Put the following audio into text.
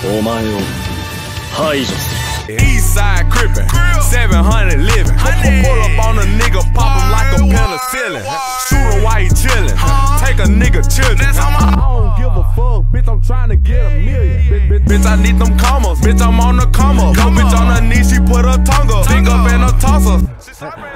お前を排除する。 Eastside crippin', 700 living. Pull up on a nigga, pop him like a penicillin. Shoot him while he chillin', take a nigga children. I don't give a fuck, bitch, I'm tryna get a million. Bitch, I need them commas, bitch, I'm on the come up. Yo, bitch on her knee, she put her tongue up. Finger up in her tosser.